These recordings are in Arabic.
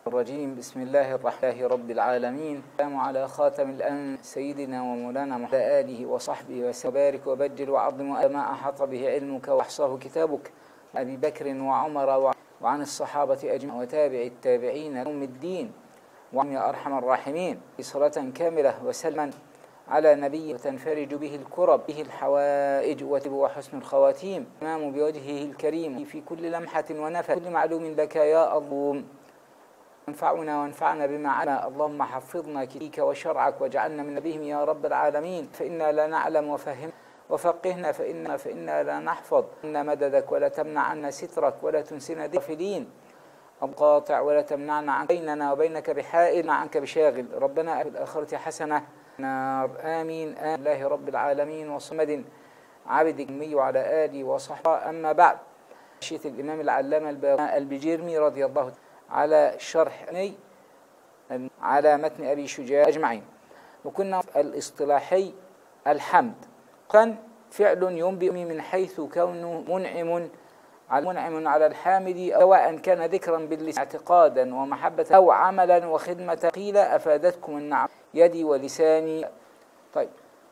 الرجيم. بسم الله الرحمن رب العالمين. السلام على خاتم الأنبياء سيدنا ومولانا محمد وعلى آله وصحبه وسلم وبارك وبجل وعظم ما أحاط به علمك وأحصاه كتابك أبي بكر وعمر وعن الصحابة أجمعين وتابع التابعين يوم الدين وعن يا أرحم الراحمين صلاة كاملة وسلما على نبي تنفرج به الكرب به الحوائج وحسن الخواتيم إمام بوجهه الكريم في كل لمحة ونفس كل معلوم لك يا الله انفعنا وانفعنا بما علم. اللهم حفظنا كتابك وشرعك واجعلنا من نبيهم يا رب العالمين. فإنا لا نعلم وفقهنا فإنا لا نحفظ إن مددك ولا تمنع عنا سترك ولا تنسنا غافلين القاطع ولا تمنعنا عن بيننا وبينك بحائل عنك بشاغل. ربنا في الآخرة حسنة نار آمين الله رب العالمين وصمد عبدك أمي وعلى آله وصحبه. أما بعد، شيخ الإمام العلامة البجيرمي رضي الله عنه على شرح على متن أبي شجاع أجمعين. وكنا في الاصطلاحي الحمد كان فعل ينبئ من حيث كونه منعم على الحامد، سواء كان ذكرا باللسان اعتقادا ومحبة أو عملا وخدمة. قيل أفادتكم النعم يدي ولساني. طيب،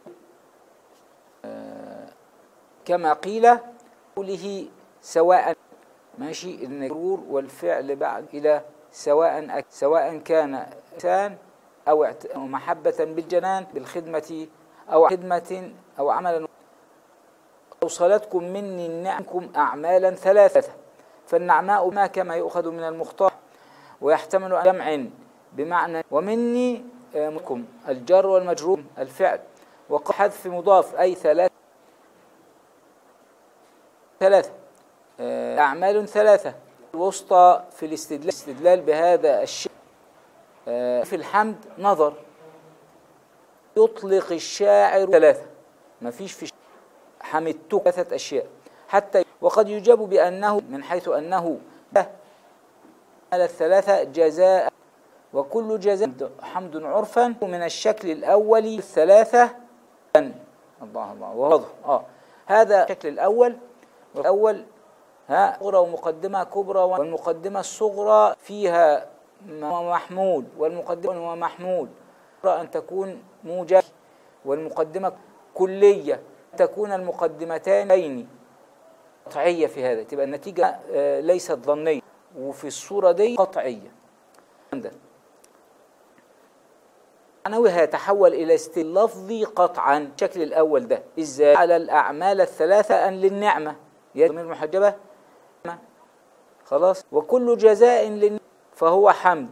كما قيل قوله سواء ماشي المجرور والفعل بعد إلى سواء كان لسان أو محبة بالجنان بالخدمة أو خدمة أو عملا. أوصلتكم مني النعمكم أعمالا ثلاثة، فالنعماء ما كما يؤخذ من المختار ويحتمل جمع بمعنى ومني منكم الجر والمجرور الفعل وحذف مضاف أي ثلاثة أعمال ثلاثة. الوسطى في الاستدلال بهذا الشيء في الحمد نظر. يطلق الشاعر ثلاثة، ما فيش في حمدتك ثلاثة أشياء حتى، وقد يجاب بأنه من حيث أنه على الثلاثة جزاء، وكل جزاء حمد عرفا من الشكل الأول الثلاثة الله وواضح هذا الشكل الأول صغرى ومقدمة كبرى، والمقدمة الصغرى فيها محمول والمقدمة ومحمول أن تكون موجبة، والمقدمة كلية تكون المقدمتين قطعية. في هذا تبقى النتيجة ليست ظنية، وفي الصورة دي قطعية. معنوها يتحول إلى استدلال لفظي قطعا. الشكل الأول ده إزاي؟ على الأعمال الثلاثة أن للنعمة يد ضمير محجبة خلاص، وكل جزاء فهو حمد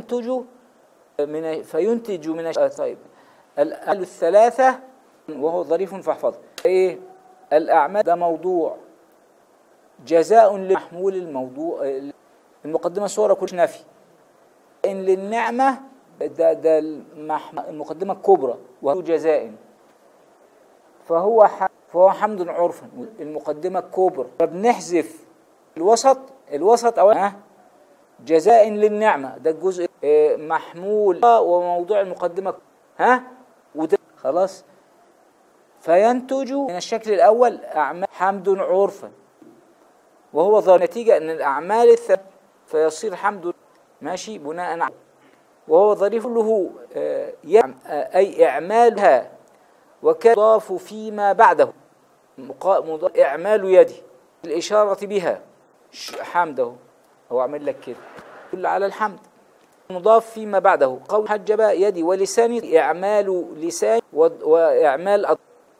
فينتج من طيب الأعمال الثلاثة وهو ظريف فاحفظ إيه الأعمال ده موضوع جزاء لمحمول الموضوع. المقدمة صورة كل نفي إن للنعمة ده المقدمة الكبرى وهو جزاء فهو حمد عرفا المقدمة الكبرى. فبنحذف الوسط أو جزاء للنعمة ده الجزء محمول وموضوع المقدمة وده خلاص. فينتج من الشكل الأول أعمال حمد عرفا وهو ظاهر نتيجة أن الأعمال الثلاثة فيصير حمد ماشي بناء على وهو ظريف له أي إعمالها، وكان يضاف فيما بعده إعمال يدي الإشارة بها حمده. هو عمل لك كده كل على الحمد مضاف فيما بعده. قول حجب يدي ولساني إعمال لسان وإعمال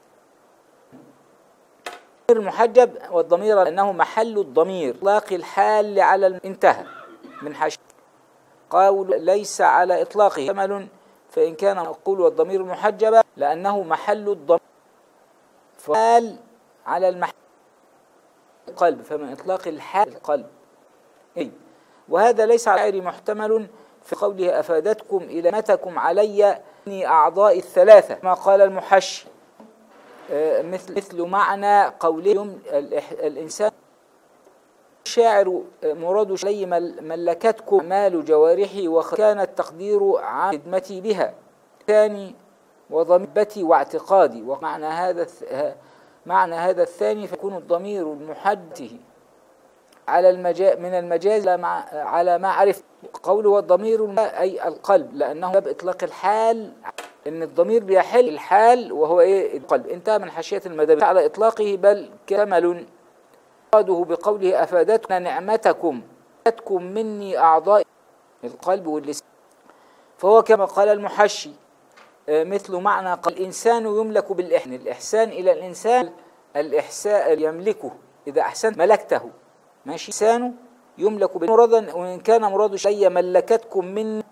المحجب والضمير أنه محل الضمير إطلاق الحال على انتهى من حش. قول ليس على إطلاقه كمل، فإن كان مقول والضمير المحجب لأنه محل الضمير فال على المحل القلب، فمن إطلاق الحال القلب. وهذا ليس على غير محتمل في قوله أفادتكم إلى متكم علي أني أعضاء الثلاثة ما قال المحشي مثل معنى قولهم الإنسان الشاعر مراد علي ملكتكم أعمال جوارحي وكان التقدير عن خدمتي بها ثاني وضميرتي واعتقادي. ومعنى هذا الثاني فيكون الضمير المحدث على من المجاز على ما عرفت. قوله والضمير أي القلب، لأنه باب إطلاق الحال، إن الضمير بيحل الحال وهو إيه؟ القلب. انتهى من حاشية المدى على إطلاقه بل كمل. مراده بقوله أفادتنا نعمتكم مني أعضاء القلب واللسان، فهو كما قال المحشي مثل معنى قال الإنسان يملك بالإحسان، الإحسان إلى الإنسان، الإحسان يملكه، إذا أحسنت ملكته، ماشي. إنسان يملك بالمراد، وإن كان مراد شيء ملكتكم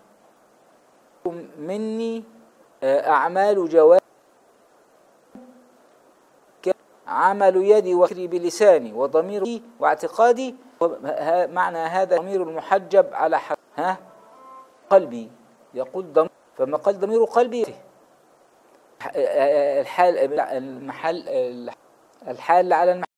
مني أعمال جوارحي، عمل يدي وفكري بلساني وضميري واعتقادي. معنى هذا ضمير المحجب على قلبي، يقول ضمير، فما قال ضمير قلبي الحال على المحل.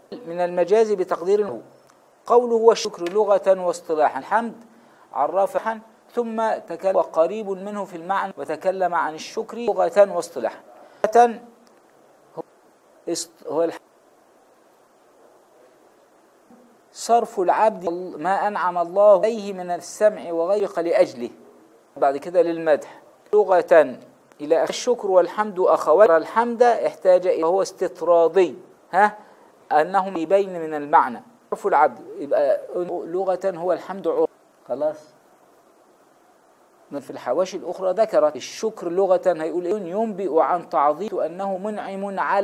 من المجاز بتقدير قوله هو الشكر لغة واصطلاحا. الحمد عرفها ثم تكلم وقريب منه في المعنى وتكلم عن الشكر لغة واصطلاحا. هو صرف العبد ما أنعم الله عليه من السمع وغيره لأجله، بعد كده للمدح لغة إلى الشكر والحمد أخوات. الحمد احتاج إلى هو استطرادي أنهم يبين من المعنى. صرف العبد يبقى لغة هو الحمد عرف. خلاص في الحواشي الأخرى ذكرت الشكر لغة هيقول ينبئ عن تعظيم أنه منعم على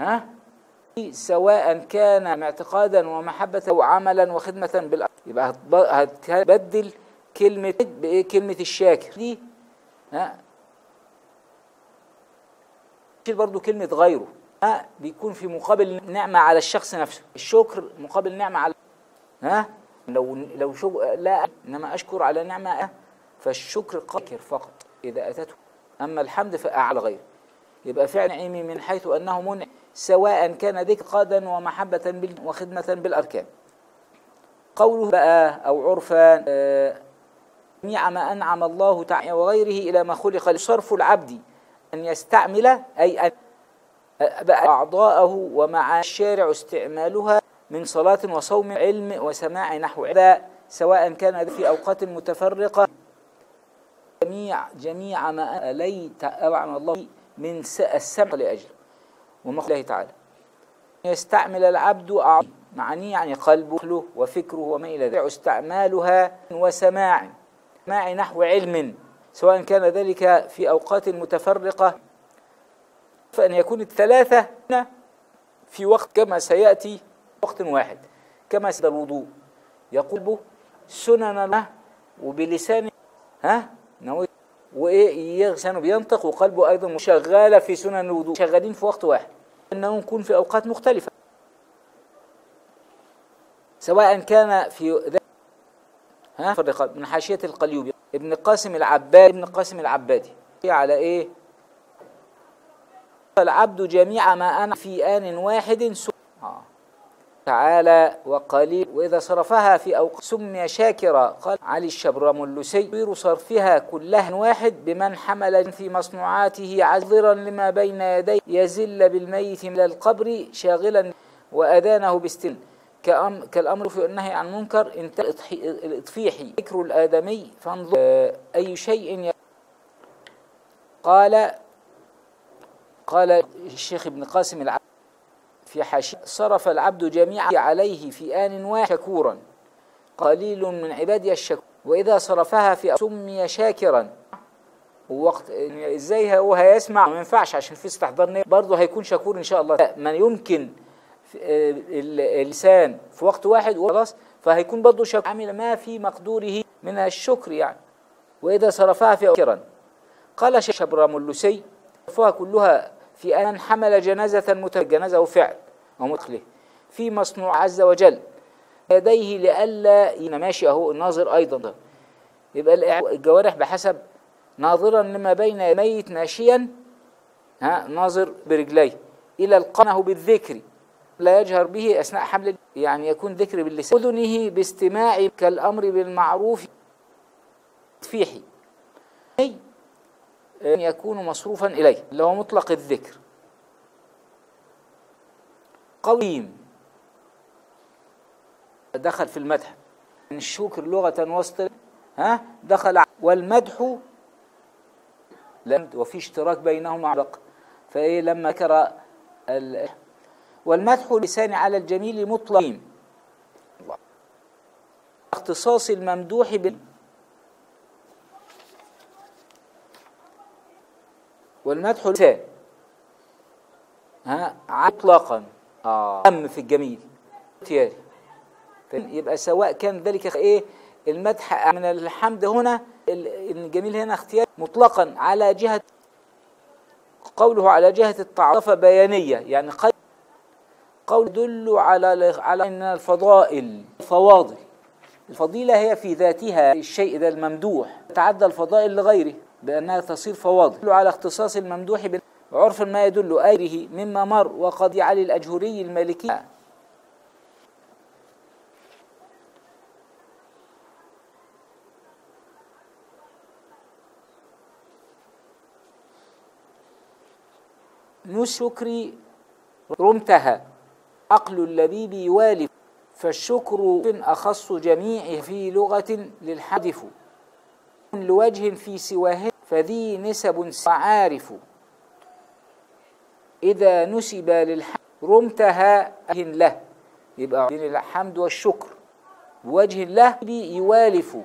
سواء كان اعتقادا ومحبة أو عملا وخدمة بالأرض. يبقى هتبدل كلمة بإيه؟ كلمة الشاكر دي برضو كلمة غيره بيكون في مقابل نعمة على الشخص نفسه. الشكر مقابل نعمة على لو لا إنما أشكر على نعمة فالشكر قاكر فقط إذا أتته، أما الحمد فأعلى غيره. يبقى فعل نعيمي من حيث أنه منعم سواء كان ذكر قادا ومحبة وخدمة بالأركان. قوله بقى أو عرفا جميع ما أنعم الله تعالى وغيره إلى ما خلق. صرف العبد أن يستعمل أي أن أعضاءه ومع الشارع استعمالها من صلاة وصوم علم وسماع نحو هذا سواء كان في أوقات متفرقة. جميع ما أليت أنعم الله من السمع لأجل ومخ الله تعالى. يستعمل العبد معني يعني قلبه وفكره وما إلى ذلك استعمالها وسماع نحو علم سواء كان ذلك في أوقات متفرقة، فأن يكون الثلاثة في وقت كما سيأتي وقت واحد كما سيد الوضوء يقول سنن له وبلسانه نوي وإيه لسانه بينطق وقلبه أيضا شغال في سنن الوضوء، شغالين في وقت واحد، أنه يكون في أوقات مختلفة سواء كان في فرق من حاشية القليوبي ابن قاسم العبادي على إيه؟ العبد جميع ما أنا في آن واحد تعالى وقليل وإذا صرفها في أوقات سمي شاكرا. قال علي الشبرملسي غير صرفها كلها واحد بمن حمل في مصنوعاته عذرا لما بين يديه يزل بالميت من القبر شاغلا وأذانه باستل كالأمر في النهي عن منكر انتهى الإطفيحي ذكر الآدمي فانظر أي شيء قال الشيخ ابن قاسم العبد في حاشية صرف العبد جميعا عليه في آن واحد شكورا قليل من عبادي الشكور وإذا صرفها في سمي شاكرا. ووقت ازاي هو هيسمع ما ينفعش عشان في استحضار برضه هيكون شكور إن شاء الله. من يمكن اللسان في وقت واحد وخلاص فهيكون برضه شكور عمل ما في مقدوره من الشكر يعني. وإذا صرفها في شاكرا قال شبرملسي صرفها كلها في أن حمل جنازة جنازة وفعل ومدخله في مصنوع عز وجل يديه لئلا ماشي أهو الناظر أيضا يبقى الجوارح بحسب ناظرا لما بين ميت ماشيا ناظر برجليه إلى القنه بالذكر لا يجهر به أثناء حمل يعني يكون ذكر باللسان أذنه باستماع كالأمر بالمعروف فيحي يكون مصروفا إليه اللي هو مطلق الذكر. قويم دخل في المدح من الشكر لغة وسط دخل والمدح وفي اشتراك بينهما عبق فإيه لما ذكر والمدح لسان على الجميل مطلق اختصاص الممدوح والمدح لسان مطلقا في الجميل تياري يبقى سواء كان ذلك ايه المدح من الحمد هنا الجميل هنا اختيار مطلقا على جهة قوله على جهة التعاطف بيانية يعني قول يدل على ان الفضائل الفواضل الفضيلة هي في ذاتها الشيء ذا الممدوح تعدى الفضائل لغيره بأنها تصير فواضل على اختصاص الممدوح عرفا ما يدل أيره مما مر وقد علي الأجهري المالكي نشكري رمتها عقل اللبيب يوالف، فالشكر أخص جميعه في لغة للحدف لوجه في سواه فذي نسب عارف، إذا نسب للحمد رمتها له، يبقى الحمد والشكر بوجه له يوالف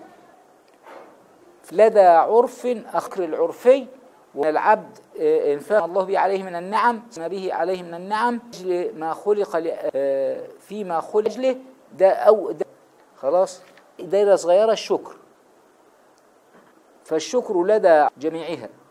لدى عرف أخر العرفي، والعبد انفاق الله به عليه من النعم ما به عليه من النعم ما خلق فيما خلق له ده أو ده خلاص دايرة صغيرة الشكر، فالشكر لدى جميعها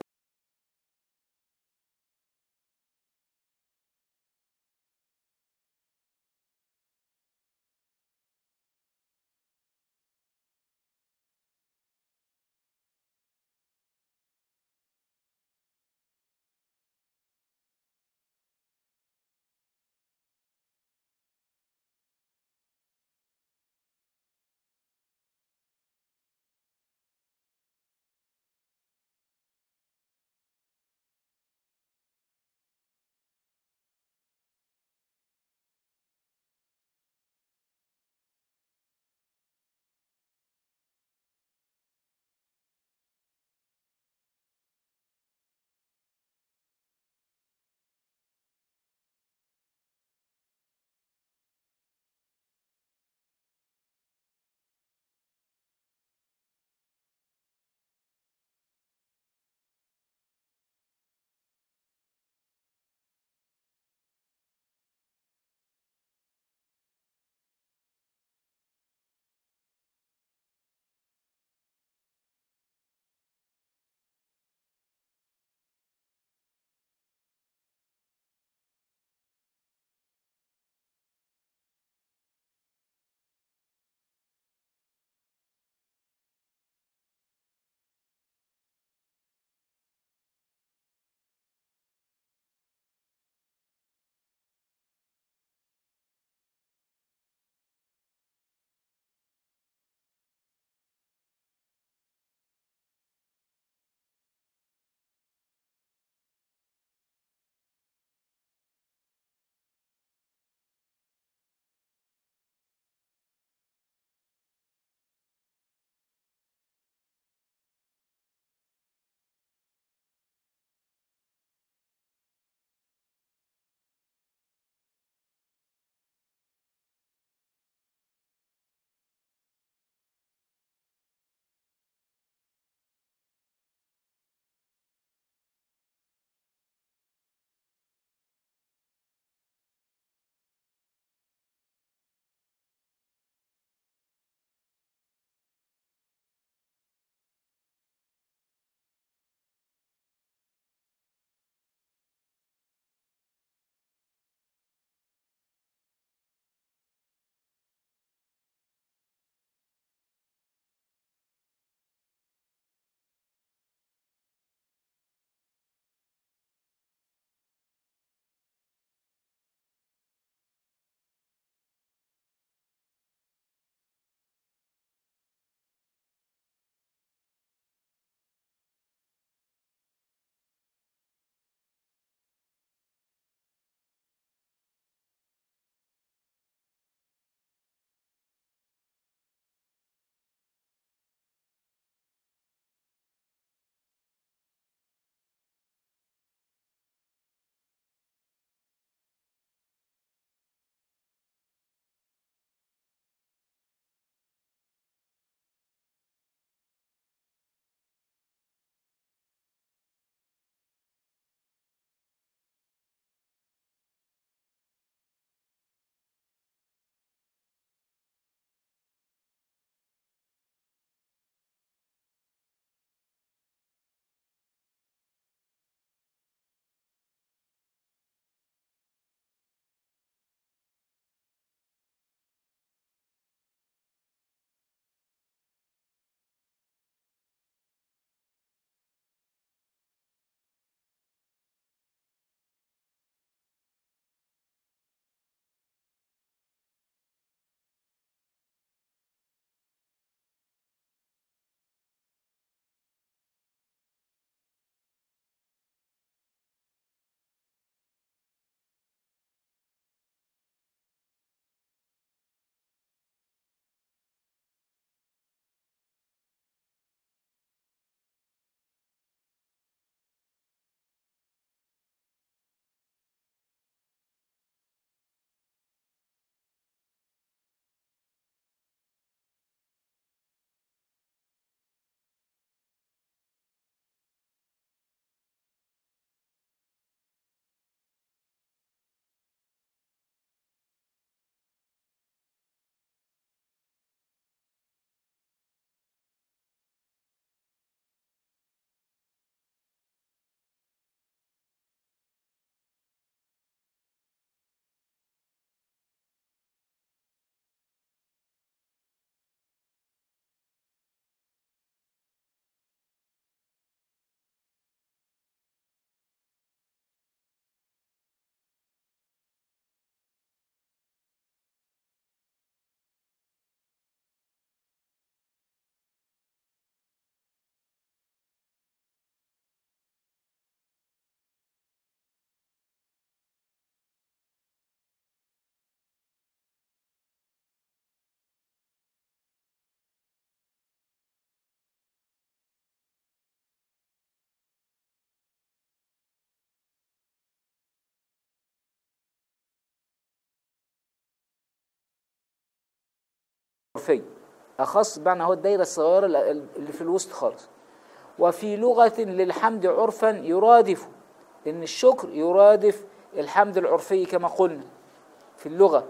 العرفي أخص بمعنى هو الدايرة الصغيرة اللي في الوسط خالص. وفي لغة للحمد عرفا يرادف، إن الشكر يرادف الحمد العرفي كما قلنا في اللغة.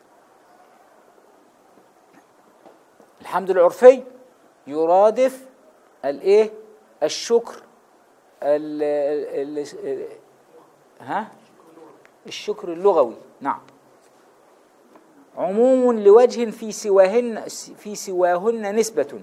الحمد العرفي يرادف الايه؟ الشكر الشكر اللغوي. نعم. عموم لوجه في سواهن نسبة،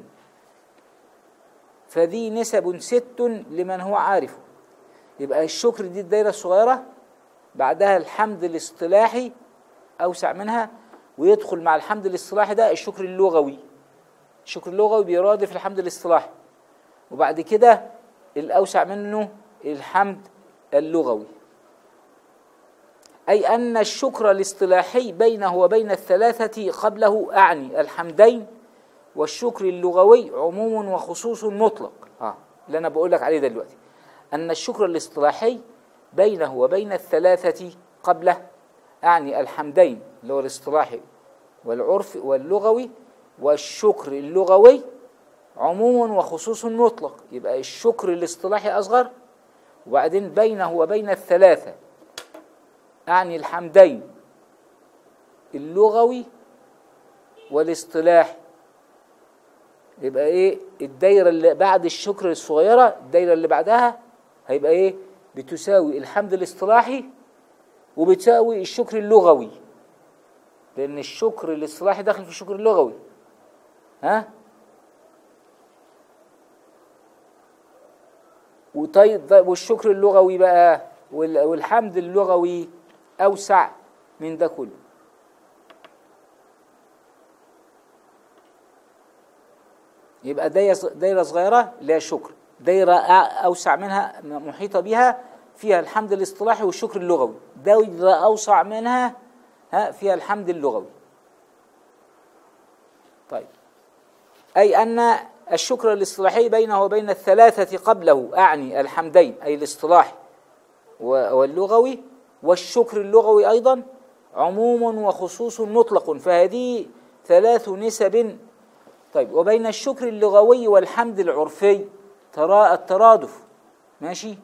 فذي نسب 6 لمن هو عارف. يبقى الشكر دي الدايرة الصغيرة، بعدها الحمد الاصطلاحي أوسع منها، ويدخل مع الحمد الاصطلاحي ده الشكر اللغوي. الشكر اللغوي بيرادف الحمد الاصطلاحي، وبعد كده الأوسع منه الحمد اللغوي. أي أن الشكر الاصطلاحي بينه وبين الثلاثة قبله أعني الحمدين، والشكر اللغوي عموم وخصوص مطلق. اللي أنا بقول لك عليه دلوقتي أن الشكر الاصطلاحي بينه وبين الثلاثة قبله أعني الحمدين اللي هو الاصطلاحي والعرف واللغوي، والشكر اللغوي عموم وخصوص مطلق. يبقى الشكر الاصطلاحي أصغر، وبعدين بينه وبين الثلاثة أعني الحمدين اللغوي والاصطلاحي. يبقى إيه الدايرة اللي بعد الشكر الصغيرة، الدايرة اللي بعدها هيبقى إيه؟ بتساوي الحمد الاصطلاحي وبتساوي الشكر اللغوي، لأن الشكر الاصطلاحي داخل في الشكر اللغوي. وطيب والشكر اللغوي بقى والحمد اللغوي أوسع من ده كله. يبقى دايرة صغيرة اللي هي الشكر، دايرة أوسع منها محيطة بها فيها الحمد الاصطلاحي والشكر اللغوي، دايرة أوسع منها فيها الحمد اللغوي. طيب، أي أن الشكر الاصطلاحي بينه وبين الثلاثة قبله أعني الحمدين أي الاصطلاحي واللغوي، والشكر اللغوي أيضا عموم وخصوص مطلق، فهذه 3 نسب. طيب، وبين الشكر اللغوي والحمد العرفي ترى الترادف، ماشي.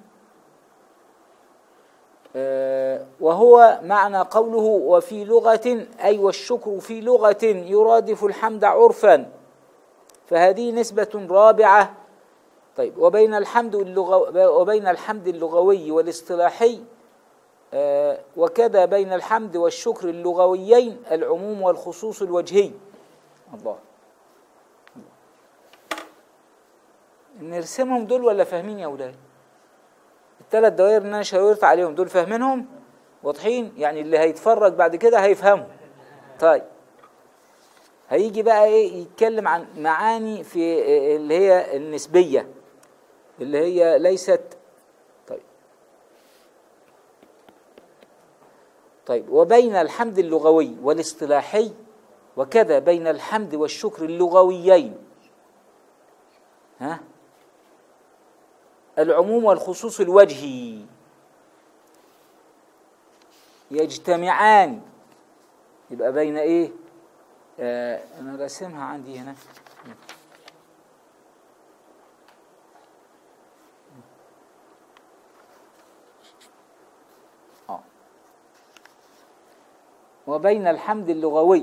وهو معنى قوله وفي لغة، أي والشكر في لغة يرادف الحمد عرفا، فهذه نسبة رابعة. طيب، وبين الحمد اللغوي والاصطلاحي وكذا بين الحمد والشكر اللغويين العموم والخصوص الوجهي. الله، نرسمهم دول ولا فاهمين يا أولاد؟ ال3 دوائر اللي أنا شاورت عليهم دول فاهمينهم؟ واضحين؟ يعني اللي هيتفرج بعد كده هيفهموا. طيب، هيجي بقى إيه؟ يتكلم عن معاني في اللي هي النسبية، اللي هي ليست. طيب، وبين الحمد اللغوي والاصطلاحي وكذا بين الحمد والشكر اللغويين العموم والخصوص الوجهي يجتمعان. يبقى بين ايه؟ انا راسمها عندي هنا. وبين الحمد اللغوي،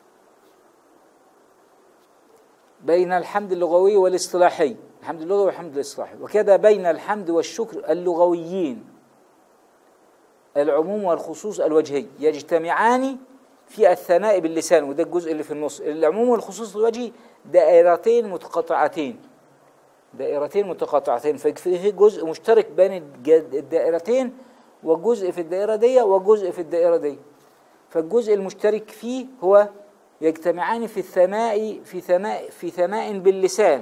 بين الحمد اللغوي والاصطلاحي، الحمد اللغوي والحمد الاصطلاحي، وكذا بين الحمد والشكر اللغويين العموم والخصوص الوجهي يجتمعان في الثناء باللسان. وده الجزء اللي في النص. العموم والخصوص الوجهي دائرتين متقاطعتين، ففيه جزء مشترك بين الدائرتين، وجزء في الدائرة دي وجزء في الدائرة دي. فالجزء المشترك فيه هو يجتمعان في الثناء في ثناء باللسان.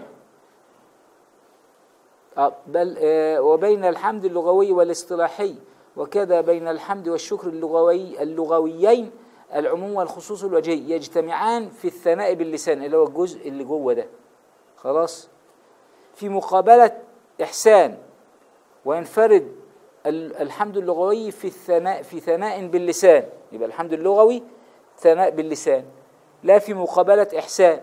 بل وبين الحمد اللغوي والاصطلاحي وكذا بين الحمد والشكر اللغويين العموم والخصوص الوجهي يجتمعان في الثناء باللسان، اللي هو الجزء اللي جوه ده. خلاص، في مقابلة إحسان، وينفرد الحمد اللغوي في ثناء باللسان. يبقى الحمد اللغوي ثناء باللسان، لا في مقابلة إحسان.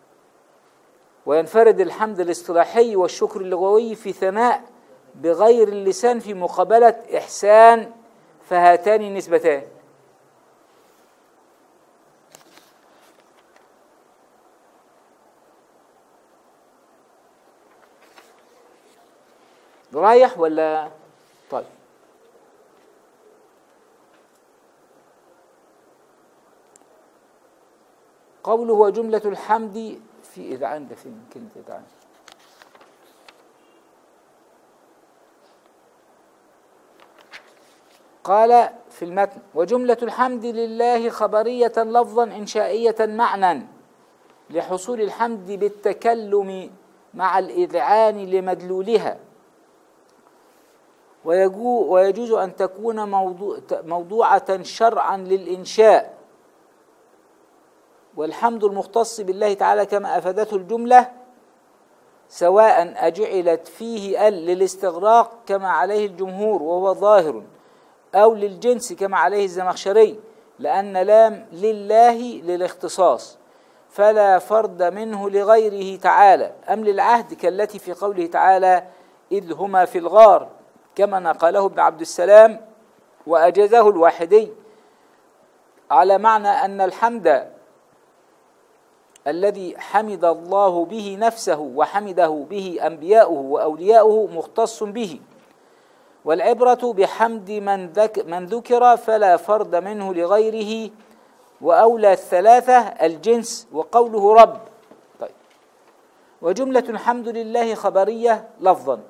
وينفرد الحمد الاصطلاحي والشكر اللغوي في ثناء بغير اللسان في مقابلة إحسان، فهاتان نسبتان. رايح ولا؟ طيب. قوله وجملة الحمد في إذعان، ده فين كلمة إذعان؟ قال في المتن وجملة الحمد لله خبرية لفظا إنشائية معنى لحصول الحمد بالتكلم مع الإذعان لمدلولها، ويجوز أن تكون موضوعة شرعا للإنشاء، والحمد المختص بالله تعالى كما أفادته الجملة، سواء أجعلت فيه للاستغراق كما عليه الجمهور وهو ظاهر، أو للجنس كما عليه الزمخشري، لأن لام لله للاختصاص فلا فرد منه لغيره تعالى، أم للعهد كالتي في قوله تعالى إذ هما في الغار، كما نقله ابن عبد السلام وأجازه الواحدي، على معنى أن الحمد الذي حمد الله به نفسه وحمده به أنبياؤه وأولياؤه مختص به، والعبرة بحمد من ذكر فلا فرد منه لغيره، وأولى الثلاثة الجنس، وقوله رب. طيب. وجملة الحمد لله خبرية لفظا.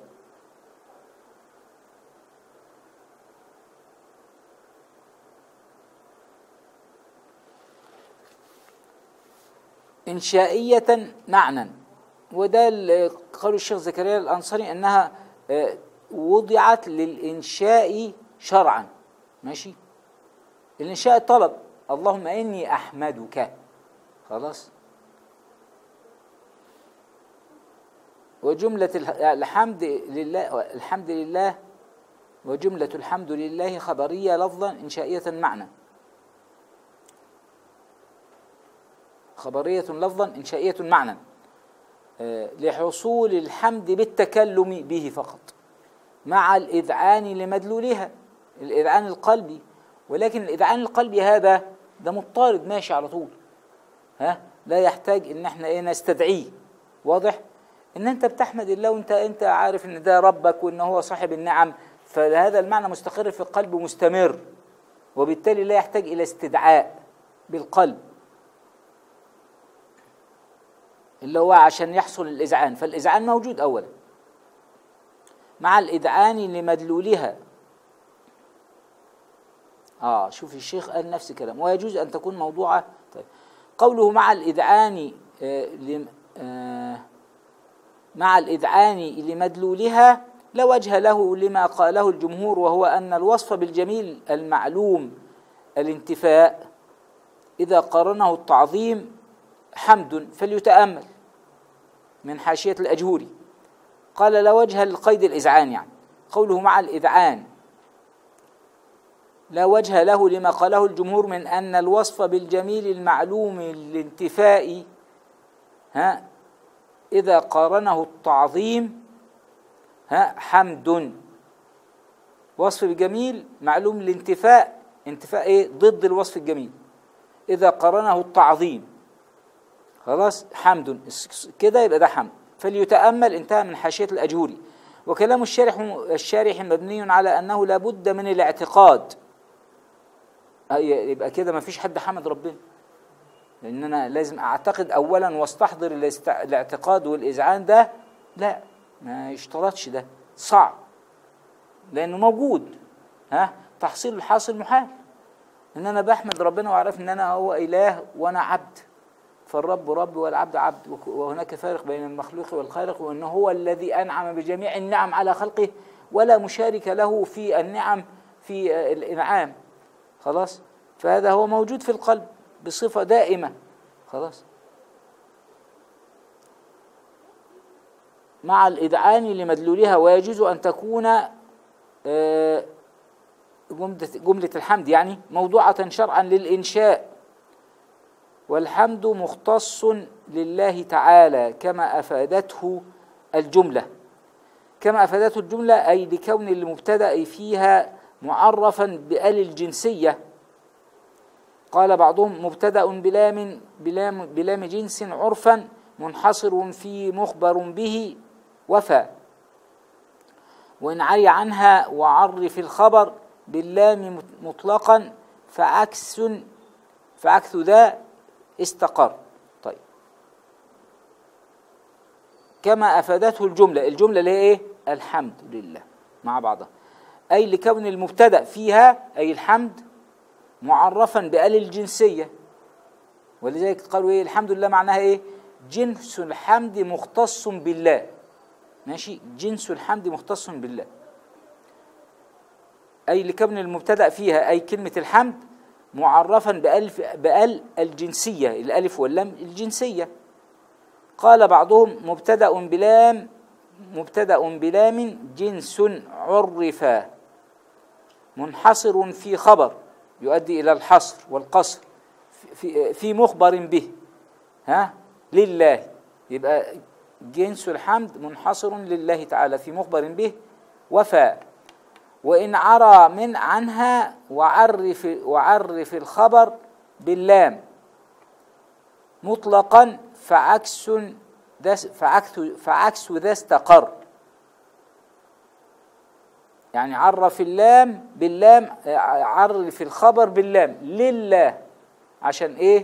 إنشائية معنى، وده قال الشيخ زكريا الأنصاري أنها وضعت للإنشاء شرعا. ماشي. الإنشاء طلب، اللهم إني أحمدك، خلاص. وجملة الحمد لله وجملة الحمد لله خبرية لفظا إنشائية معنى. خبرية لفظا إنشائية معنى لحصول الحمد بالتكلم به فقط مع الإذعان لمدلولها، الإذعان القلبي. ولكن الإذعان القلبي هذا ده مضطرد ماشي على طول، لا يحتاج إن احنا نستدعيه. واضح؟ إن أنت بتحمد الله وأنت عارف إن ده ربك وإن هو صاحب النعم، فهذا المعنى مستقر في القلب ومستمر، وبالتالي لا يحتاج إلى استدعاء بالقلب اللي هو عشان يحصل الإذعان. فالإذعان موجود أولا مع الإذعان لمدلولها. شوف الشيخ قال نفس الكلام، ويجوز أن تكون موضوعة. طيب. قوله مع الإذعان مع الإذعان لمدلولها لا وجه له لما قاله الجمهور، وهو أن الوصف بالجميل المعلوم الانتفاء إذا قرنه التعظيم حمد، فليتأمل من حاشية الأجهوري. قال لا وجه للقيد الإذعان، يعني قوله مع الإذعان لا وجه له لما قاله الجمهور من أن الوصف بالجميل المعلوم الانتفاء إذا قارنه التعظيم حمد. وصف بجميل معلوم الانتفاء، انتفاء ضد الوصف الجميل، إذا قارنه التعظيم خلاص حمد كده، يبقى ده حمد. فليتأمل، انتهى من حاشية الأجهوري. وكلام الشارح مبني على أنه لا بد من الاعتقاد، يبقى كده ما فيش حد حمد ربنا، لأن أنا لازم أعتقد أولا واستحضر الاعتقاد والإذعان. ده لا، ما يشترطش، ده صعب لأنه موجود. تحصيل الحاصل محال، إن أنا بحمد ربنا وأعرف إن أنا هو إله وأنا عبد، فالرب رب والعبد عبد، وهناك فارق بين المخلوق والخالق، وأنه هو الذي أنعم بجميع النعم على خلقه ولا مشارك له في النعم في الإنعام. خلاص. فهذا هو موجود في القلب بصفة دائمة. خلاص. مع الإذعان لمدلولها. ويجوز أن تكون جملة الحمد يعني موضوعة شرعا للإنشاء، والحمد مختص لله تعالى كما أفادته الجملة. كما أفادته الجملة أي لكون المبتدأ فيها معرفا بآل الجنسية. قال بعضهم مبتدأ بلام جنس عرفا منحصر في مخبر به وفى، وإن عري عنها وعرف الخبر باللام مطلقا فعكس ذا استقر. طيب، كما أفادته الجملة اللي هي إيه؟ الحمد لله مع بعضها، أي لكون المبتدأ فيها أي الحمد معرفا بآل الجنسية، ولذلك قالوا إيه؟ الحمد لله معناها إيه؟ جنس الحمد مختص بالله. ماشي، جنس الحمد مختص بالله، أي لكون المبتدأ فيها أي كلمة الحمد معرفا بآل الجنسية، الألف واللام الجنسية. قال بعضهم مبتدأ بلام جنس عرفا منحصر في خبر يؤدي إلى الحصر والقصر في مخبر به لله، يبقى جنس الحمد منحصر لله تعالى في مخبر به وفى. وإن عرى من عنها وعرف الخبر باللام مطلقا فعكس ذا استقر. يعني عرف اللام باللام، عرف الخبر باللام لله عشان ايه؟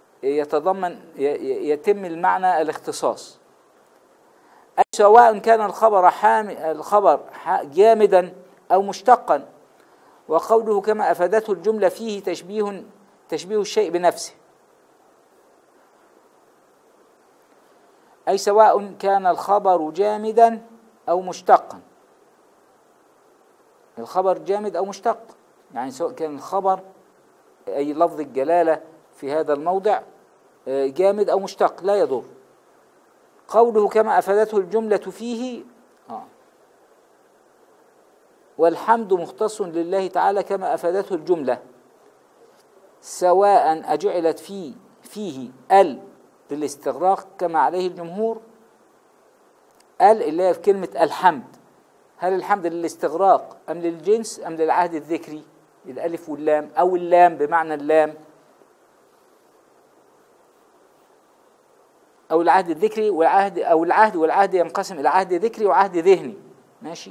يتم المعنى الاختصاص. سواء كان الخبر جامدا أو مشتقا. وقوله كما أفادته الجملة فيه تشبيه الشيء بنفسه، أي سواء كان الخبر جامدا أو مشتقا. الخبر جامد أو مشتق، يعني سواء كان الخبر أي لفظ الجلالة في هذا الموضع جامد أو مشتق لا يضر. قوله كما أفادته الجملة فيه والحمد مختص لله تعالى كما أفادته الجملة، سواء أجعلت فيه ال للاستغراق كما عليه الجمهور. اللي هي في كلمة الحمد، هل الحمد للاستغراق أم للجنس أم للعهد الذكري؟ الألف واللام أو اللام بمعنى اللام أو العهد الذكري والعهد ينقسم إلى عهد ذكري وعهد ذهني. ماشي،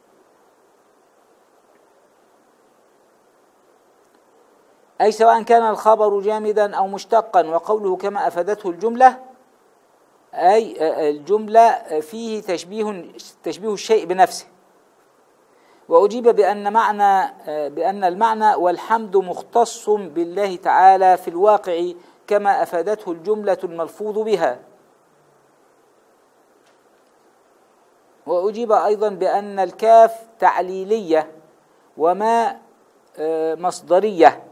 أي سواء كان الخبر جامدا أو مشتقا. وقوله كما أفادته الجملة أي الجملة فيه تشبيه الشيء بنفسه. وأجيب بأن المعنى والحمد مختص بالله تعالى في الواقع كما أفادته الجملة الملفوظ بها. وأجيب أيضا بأن الكاف تعليلية وما مصدرية،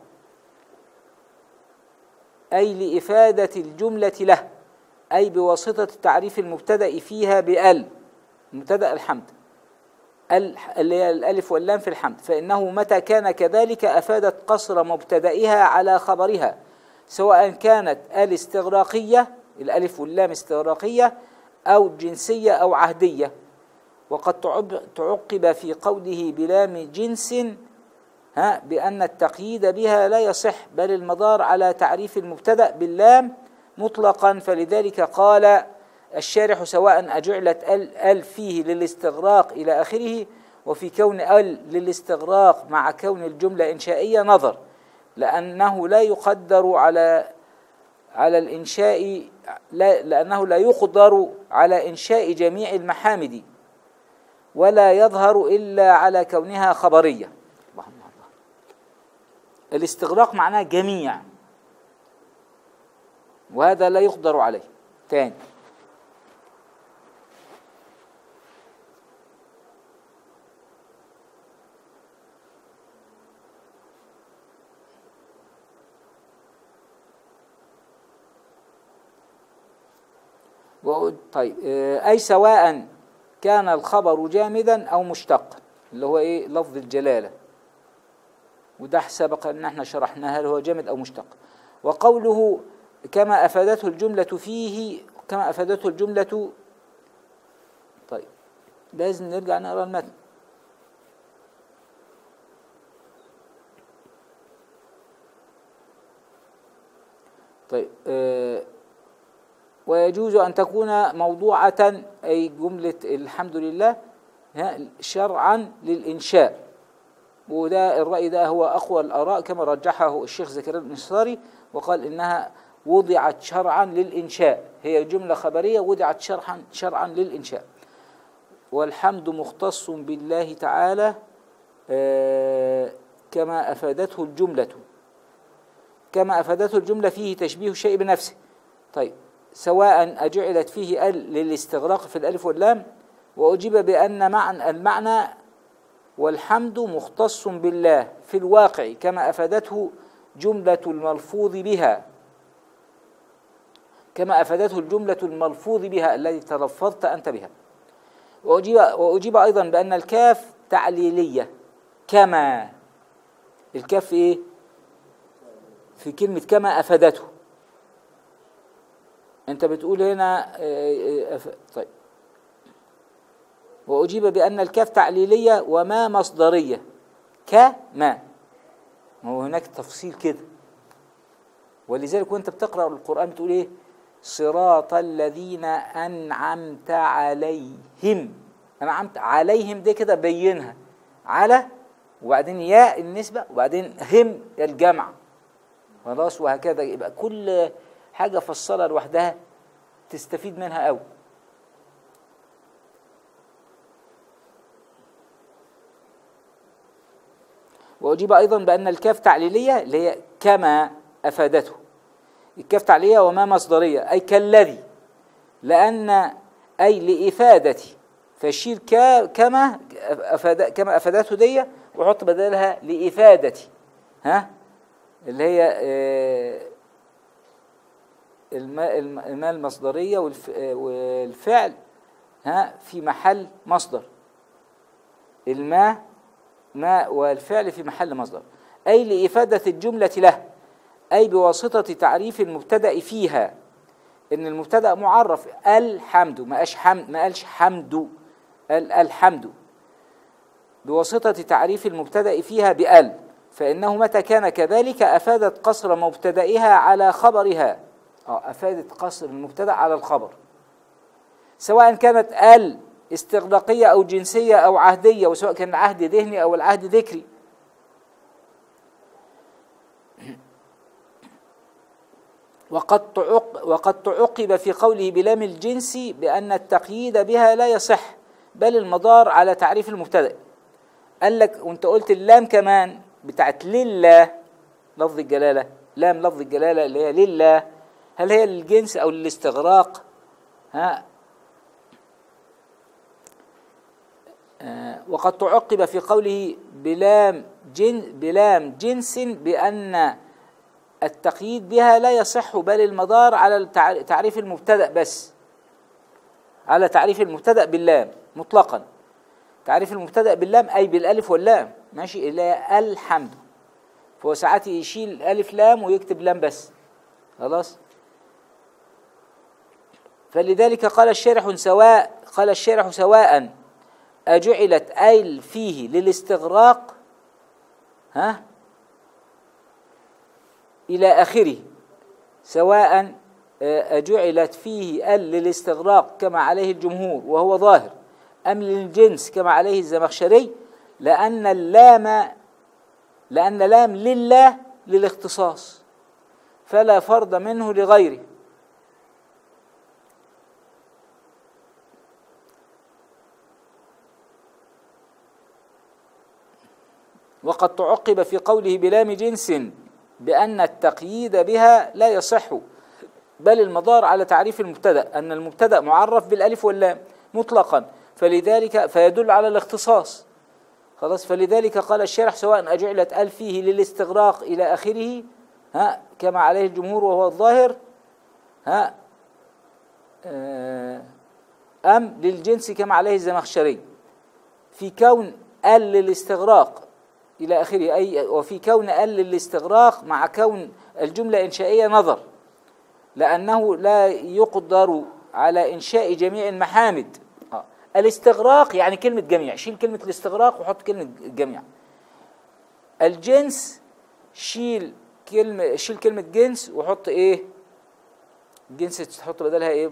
أي لإفادة الجملة له، أي بواسطة تعريف المبتدأ فيها بأل، مبتدأ الحمد اللي هي الألف واللام في الحمد، فإنه متى كان كذلك أفادت قصر مبتدئها على خبرها، سواء كانت الاستغراقية الألف واللام استغراقية أو جنسية أو عهدية. وقد تعقب في قوله بلام جنس بأن التقييد بها لا يصح، بل المدار على تعريف المبتدأ باللام مطلقا. فلذلك قال الشارح سواء أجعلت ال فيه للاستغراق إلى آخره. وفي كون ال للاستغراق مع كون الجملة إنشائية نظر، لأنه لا يقدر على الإنشاء، لأنه لا يقدر على إنشاء جميع المحامد، ولا يظهر إلا على كونها خبرية. الاستغراق معناه جميع، وهذا لا يقدر عليه. تاني، طيب، أي سواء كان الخبر جامدا أو مشتقا، اللي هو إيه؟ لفظ الجلالة، وده سبق أن احنا شرحناها، هل هو جامد أو مشتق. وقوله كما أفادته الجملة فيه، كما أفادته الجملة. طيب لازم نرجع نقرأ المتن. طيب ويجوز أن تكون موضوعة، أي جملة الحمد لله شرعا للإنشاء، وده الرأي ده هو أقوى الآراء كما رجحه الشيخ زكريا المنصاري، وقال إنها وضعت شرعا للإنشاء، هي جملة خبرية وضعت شرعا للإنشاء. والحمد مختص بالله تعالى كما أفادته الجملة، كما أفادته الجملة فيه تشبيه الشيء بنفسه. طيب سواء أجعلت فيه للاستغراق في الألف واللام، وأجيب بأن المعنى والحمد مختص بالله في الواقع كما أفادته جملة الملفوظ بها، كما أفادته الجملة الملفوظ بها التي تلفظت أنت بها. وأجيب أيضا بأن الكاف تعليلية، كما الكاف إيه؟ في كلمة كما أفادته، أنت بتقول هنا طيب. وأجيب بأن الكاف تعليلية وما مصدرية، كما، ما هو هناك تفصيل كده، ولذلك وأنت بتقرأ القرآن بتقول إيه؟ صراط الذين أنعمت عليهم، أنعمت عليهم دي كده بينها، على وبعدين ياء النسبة وبعدين هم الجمع، خلاص، وهكذا. يبقى كل حاجة فصلها لوحدها تستفيد منها أوي. وأجيب أيضا بأن الكاف تعليلية اللي هي كما أفادته، الكاف تعليلية وما مصدرية، أي كالذي، لأن أي لإفادتي، فشيل كما أفادته دي وحط بدلها لإفادتي، اللي هي الماء المصدرية والفعل في محل مصدر، الماء والفعل في محل مصدر، أي لإفادة الجملة له، أي بواسطة تعريف المبتدأ فيها، إن المبتدأ معرف الحمد، ما قالش حمد، الحمد، بواسطة تعريف المبتدأ فيها بأل، فإنه متى كان كذلك أفادت قصر مبتدئها على خبرها، أفادت قصر المبتدأ على الخبر، سواء كانت ال استغراقية أو جنسية أو عهدية، وسواء كان العهد ذهني أو العهد ذكري. وقد تعقب في قوله بلام الجنس بأن التقييد بها لا يصح، بل المدار على تعريف المبتدأ. قال لك وانت قلت اللام كمان بتاعت لله لفظ الجلالة، لام لفظ الجلالة اللي هي لله، هل هي للجنس أو للاستغراق؟ وقد تعقب في قوله بلام جنس بأن التقييد بها لا يصح، بل المدار على تعريف المبتدأ بس، على تعريف المبتدأ باللام مطلقا، تعريف المبتدأ باللام أي بالألف واللام، ماشي، إلى الحمد، فهو ساعات يشيل ألف لام ويكتب لام بس، خلاص. فلذلك قال الشارح سواء أجعلت أيل فيه للاستغراق إلى آخره، سواء أجعلت فيه ال للاستغراق كما عليه الجمهور وهو ظاهر، أم للجنس كما عليه الزمخشري، لأن لام لله للاختصاص فلا فرض منه لغيره. وقد تعقب في قوله بلام جنس بأن التقييد بها لا يصح، بل المدار على تعريف المبتدأ، أن المبتدأ معرف بالألف واللام مطلقا، فلذلك فيدل على الاختصاص، خلاص. فلذلك قال الشارح سواء أجعلت ال فيه للاستغراق إلى آخره كما عليه الجمهور وهو الظاهر، أم للجنس كما عليه الزمخشري، في كون ال للاستغراق إلى آخره، أي وفي كون ال للاستغراق مع كون الجملة إنشائية نظر، لأنه لا يقدر على إنشاء جميع المحامد. الاستغراق يعني كلمة جميع، شيل كلمة الاستغراق وحط كلمة جميع. الجنس شيل كلمة جنس وحط ايه؟ جنس تحط بدلها ايه؟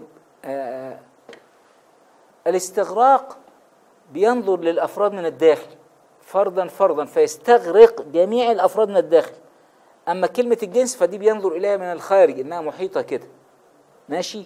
الاستغراق بينظر للأفراد من الداخل فردا فردا فيستغرق جميع الأفراد من الداخل. أما كلمة الجنس فدي بينظر إليها من الخارج إنها محيطة كده. ماشي؟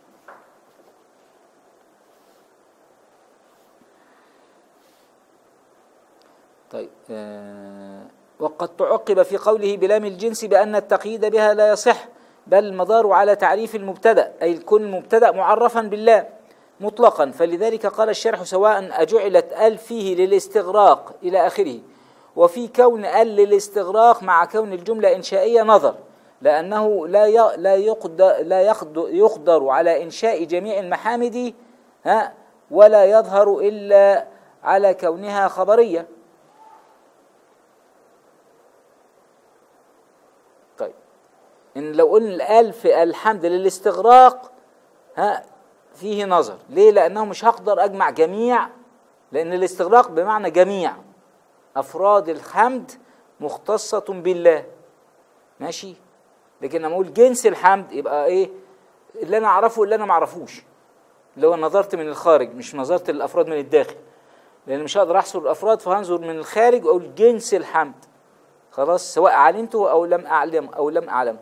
طيب وقد تعقب في قوله بلام الجنس بأن التقييد بها لا يصح، بل المدار على تعريف المبتدأ، أي كل مبتدأ معرفا بالله مطلقا. فلذلك قال الشارح سواء أجعلت ال فيه للاستغراق إلى آخره، وفي كون ال للاستغراق مع كون الجملة إنشائية نظر، لأنه لا يقدر على إنشاء جميع المحامد ولا يظهر إلا على كونها خبرية. طيب إن لو قلنا الأل في الحمد للاستغراق فيه نظر. ليه؟ لأنه مش هقدر أجمع جميع، لأن الاستغراق بمعنى جميع أفراد الحمد مختصة بالله. ماشي؟ لكن لما أقول جنس الحمد يبقى إيه؟ اللي أنا أعرفه واللي أنا ما أعرفوش، اللي هو نظرت من الخارج مش نظرت للأفراد من الداخل، لأن مش هقدر أحصر الأفراد فهنظر من الخارج وأقول جنس الحمد. خلاص، سواء علمته أو لم أعلم أو لم أعلم.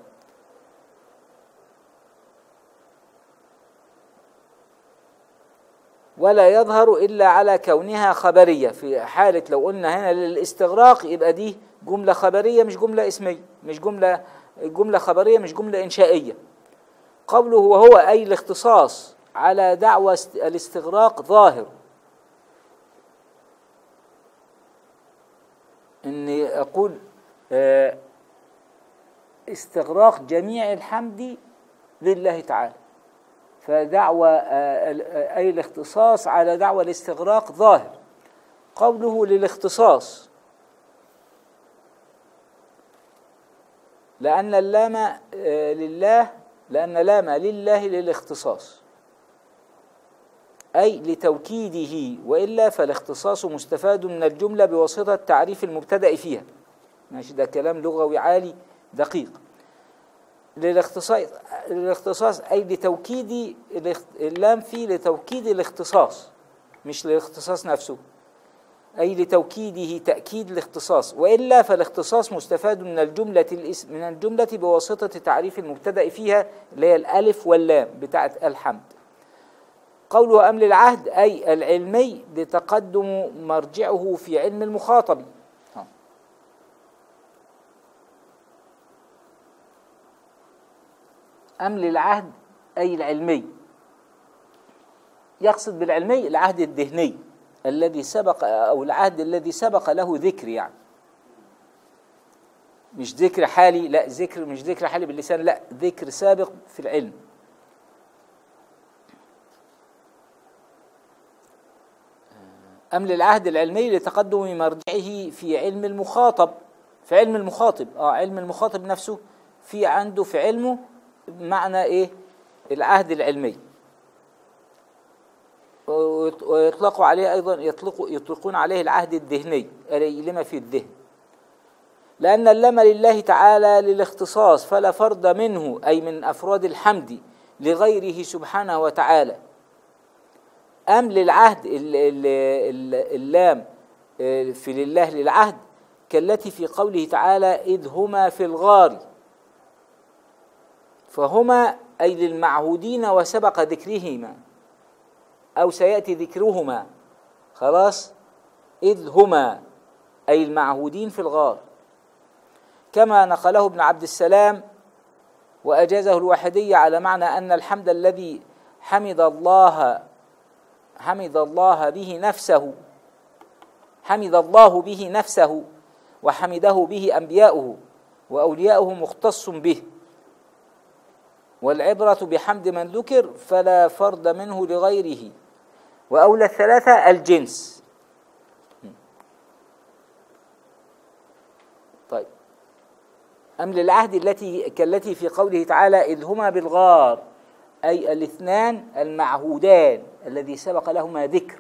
ولا يظهر إلا على كونها خبرية. في حالة لو قلنا هنا للاستغراق يبقى دي جملة خبرية مش جملة اسمية، مش جملة خبرية مش جملة إنشائية. قوله وهو أي الاختصاص على دعوى الاستغراق ظاهر. إني أقول استغراق جميع الحمد لله تعالى، فدعوى أي الاختصاص على دعوى الاستغراق ظاهر. قوله للاختصاص لأن اللام لله للاختصاص، أي لتوكيده، وإلا فالاختصاص مستفاد من الجملة بواسطة تعريف المبتدأ فيها. ماشي، ده كلام لغوي عالي دقيق. للاختصاص أي لتوكيد، اللام فيه لتوكيد الاختصاص مش للاختصاص نفسه، أي لتوكيده تأكيد الاختصاص، وإلا فالاختصاص مستفاد من الجملة بواسطة تعريف المبتدأ فيها اللي هي الألف واللام بتاعة الحمد. قوله أمل العهد أي العلمي لتقدم مرجعه في علم المخاطب. أمل العهد أي العلمي، يقصد بالعلمي العهد الذهني الذي سبق، أو العهد الذي سبق له ذكر، يعني مش ذكر حالي، لا ذكر مش ذكر حالي باللسان، لا ذكر سابق في العلم. أمل العهد العلمي لتقدم مرجعه في علم المخاطب، في علم المخاطب. علم المخاطب نفسه في عنده في علمه معنى ايه؟ العهد العلمي. ويطلق عليه ايضا يطلقون عليه العهد الذهني، اي لما في الذهن. لان اللام لله تعالى للاختصاص فلا فرد منه، اي من افراد الحمد، لغيره سبحانه وتعالى. أم للعهد اللام في لله للعهد كالتي في قوله تعالى إذ هما في الغار، فهما أي للمعهودين وسبق ذكرهما أو سيأتي ذكرهما. خلاص، إذ هما أي المعهودين في الغار، كما نقله ابن عبد السلام وأجازه الوحدي على معنى أن الحمد الذي حمد الله به نفسه وحمده به أنبياؤه وأولياؤه مختص به، والعبرة بحمد من ذكر فلا فرد منه لغيره. وأولى الثلاثة الجنس. طيب، أم للعهد كالتي في قوله تعالى إذ هما بالغار، أي الاثنان المعهودان الذي سبق لهما ذكر.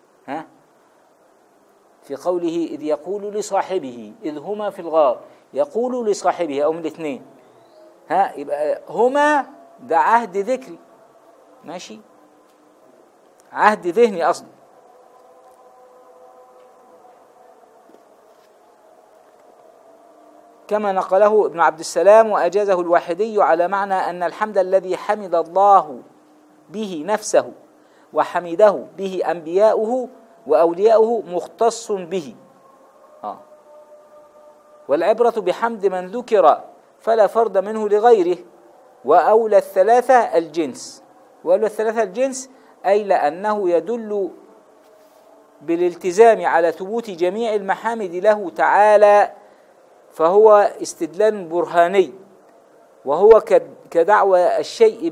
في قوله إذ يقول لصاحبه، إذ هما في الغار يقول لصاحبه، أو من الاثنين. يبقى هما ده عهد ذكري، ماشي، عهد ذهني أصلا. كما نقله ابن عبد السلام وأجازه الواحدي على معنى أن الحمد الذي حمد الله به نفسه وحمده به أنبياؤه وأولياؤه مختص به. والعبرة بحمد من ذكر فلا فرد منه لغيره. وأولى الثلاثة الجنس، وأولى الثلاثة الجنس أي لأنه يدل بالالتزام على ثبوت جميع المحامد له تعالى، فهو استدلال برهاني، وهو كدعوى الشيء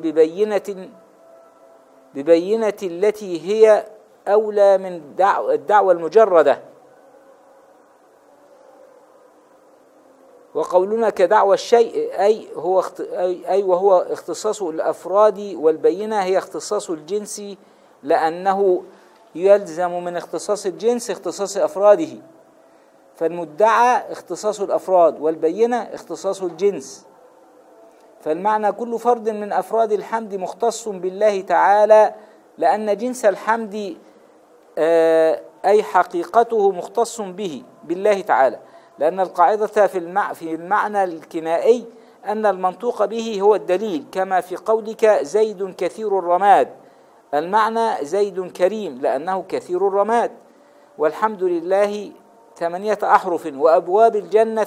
ببينة التي هي أولى من الدعوى المجردة. وقولنا كدعوى الشيء أي وهو اختصاص الأفراد، والبينة هي اختصاص الجنس، لأنه يلزم من اختصاص الجنس اختصاص أفراده، فالمدعى اختصاص الأفراد والبينة اختصاص الجنس. فالمعنى كل فرد من أفراد الحمد مختص بالله تعالى، لأن جنس الحمد أي حقيقته مختص به بالله تعالى، لأن القاعدة في المعنى الكنائي أن المنطوق به هو الدليل، كما في قولك زيد كثير الرماد، المعنى زيد كريم لأنه كثير الرماد. والحمد لله 8 أحرف، وأبواب الجنة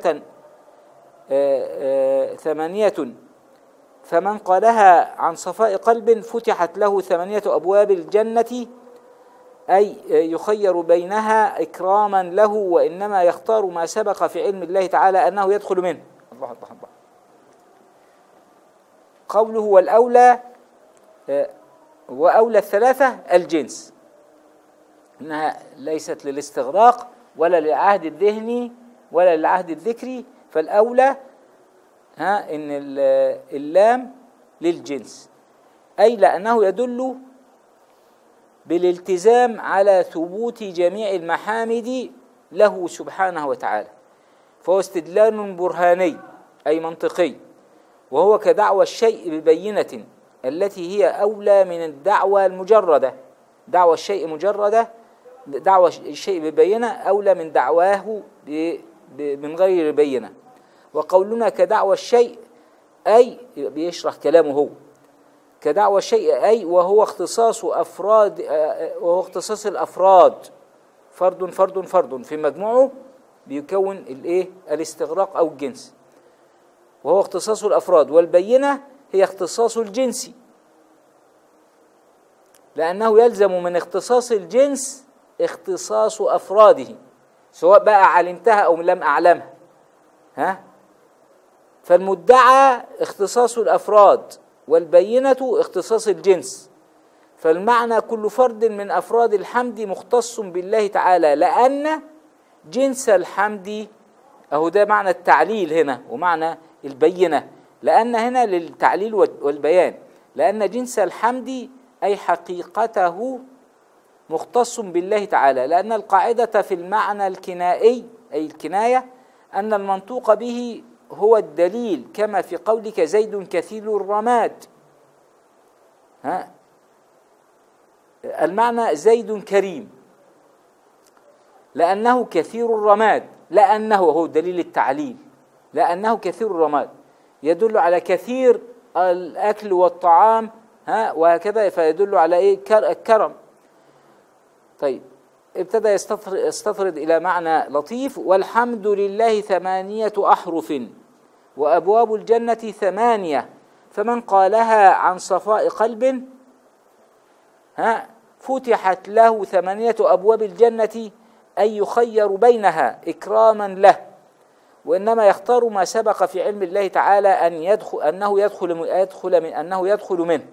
8، فمن قالها عن صفاء قلب فتحت له 8 أبواب الجنة، أي يخير بينها إكراما له، وإنما يختار ما سبق في علم الله تعالى أنه يدخل منه. الله الله الله. قوله والأولى وأولى الثلاثة الجنس، إنها ليست للاستغراق ولا للعهد الذهني ولا للعهد الذكري، فالأولى إن اللام للجنس، أي لأنه يدل بالالتزام على ثبوت جميع المحامد له سبحانه وتعالى، فهو استدلال برهاني أي منطقي، وهو كدعوى الشيء ببينة التي هي أولى من الدعوى المجردة. دعوى الشيء مجردة، دعوى الشيء ببينة أولى من دعواه من غير بينة. وقولنا كدعوى الشيء أي بيشرح كلامه هو، كدعوى الشيء أي وهو اختصاص الأفراد، فرد فرد فرد في مجموعه بيكون الاستغراق أو الجنس، وهو اختصاص الأفراد، والبينة هي اختصاص الجنس، لأنه يلزم من اختصاص الجنس اختصاص أفراده، سواء بقى علمتها أو لم أعلمها. فالمدعى اختصاص الأفراد، والبينة اختصاص الجنس، فالمعنى كل فرد من أفراد الحمد مختص بالله تعالى، لأن جنس الحمد، أهو ده معنى التعليل هنا ومعنى البينة، لأن هنا للتعليل والبيان، لأن جنس الحمد أي حقيقته مختص بالله تعالى، لأن القاعدة في المعنى الكنائي أي الكناية أن المنطوق به هو الدليل، كما في قولك زيد كثير الرماد. المعنى زيد كريم لأنه كثير الرماد، لأنه هو دليل التعليل، لأنه كثير الرماد يدل على كثير الأكل والطعام، وهكذا، فيدل على الكرم. طيب، ابتدى يستطرد إلى معنى لطيف. والحمد لله 8 أحرف، وأبواب الجنة 8، فمن قالها عن صفاء قلب فتحت له 8 أبواب الجنة، أي يخير بينها إكراما له، وإنما يختار ما سبق في علم الله تعالى أنه يدخل منه.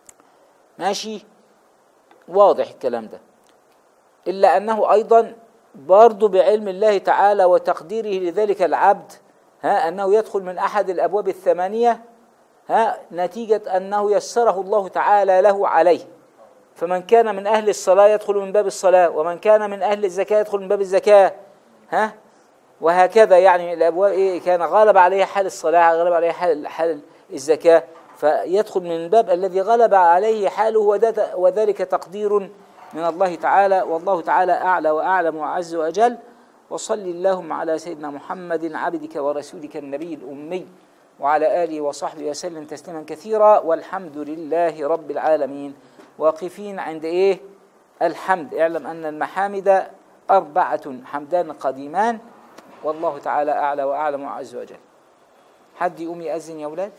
ماشي، واضح الكلام ده، إلا أنه أيضا برضه بعلم الله تعالى وتقديره لذلك العبد أنه يدخل من أحد الأبواب الثمانية نتيجة أنه يسره الله تعالى له عليه. فمن كان من أهل الصلاة يدخل من باب الصلاة، ومن كان من أهل الزكاة يدخل من باب الزكاة، وهكذا. يعني الأبواب كان غلب عليه حال الصلاة، غلب عليه حال الزكاة، فيدخل من الباب الذي غلب عليه حاله، وذلك تقدير من الله تعالى، والله تعالى أعلى وأعلم وأعز وأجل. وصل اللهم على سيدنا محمد عبدك ورسولك النبي الأمي وعلى آله وصحبه وسلم تسليما كثيرا، والحمد لله رب العالمين. واقفين عند الحمد. اعلم أن المحامد 4 حمدان قديمان، والله تعالى أعلى وأعلم وأعز وأجل. حد يقوم يأذن يا أولاد؟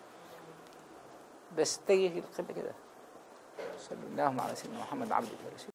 بس اتجه القبلة كده. صلى الله على سيدنا محمد عبده ورسوله.